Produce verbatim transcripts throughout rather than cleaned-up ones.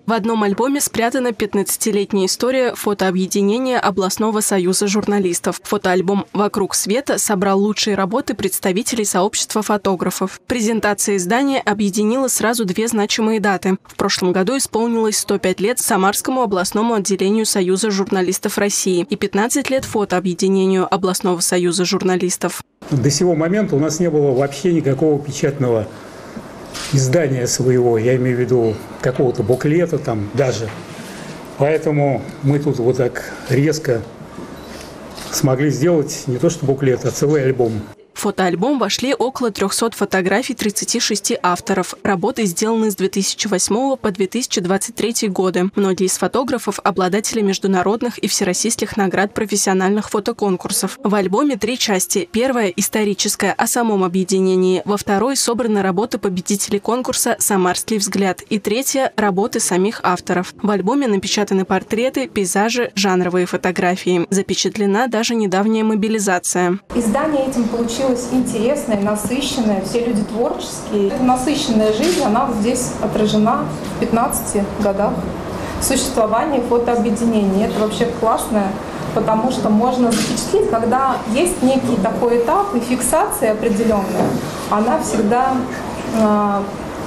В одном альбоме спрятана пятнадцатилетняя история фотообъединения Областного союза журналистов. Фотоальбом «Вокруг света» собрал лучшие работы представителей сообщества фотографов. Презентация издания объединила сразу две значимые даты. В прошлом году исполнилось сто пять лет Самарскому областному отделению Союза журналистов России и пятнадцать лет фотообъединению Областного союза журналистов. До сего момента у нас не было вообще никакого печатного издания своего, я имею в виду какого-то буклета там даже. Поэтому мы тут вот так резко смогли сделать не то что буклет, а целый альбом. В фотоальбом вошли около трёхсот фотографий тридцати шести авторов. Работы сделаны с две тысячи восьмого по две тысячи двадцать третий годы. Многие из фотографов – обладатели международных и всероссийских наград профессиональных фотоконкурсов. В альбоме три части. Первая – историческая, о самом объединении. Во второй собраны работы победителей конкурса «Самарский взгляд». И третья – работы самих авторов. В альбоме напечатаны портреты, пейзажи, жанровые фотографии. Запечатлена даже недавняя мобилизация. Издание этим получилось интересная, насыщенная, все люди творческие. Эта насыщенная жизнь, она вот здесь отражена в пятнадцати годах существования фотообъединения. Это вообще классно, потому что можно запечатлеть, когда есть некий такой этап и фиксация определенная, она всегда э,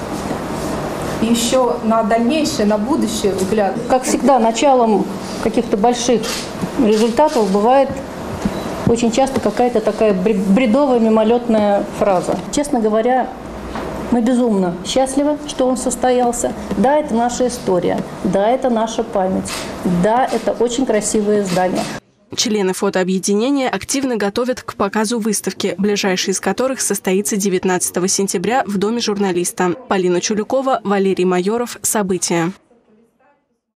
еще на дальнейшее, на будущее взгляд. Как всегда, началом каких-то больших результатов бывает очень часто какая-то такая бредовая, мимолетная фраза. Честно говоря, мы безумно счастливы, что он состоялся. Да, это наша история. Да, это наша память. Да, это очень красивое издание. Члены фотообъединения активно готовят к показу выставки, ближайший из которых состоится девятнадцатого сентября в Доме журналиста. Полина Чулюкова, Валерий Майоров. События.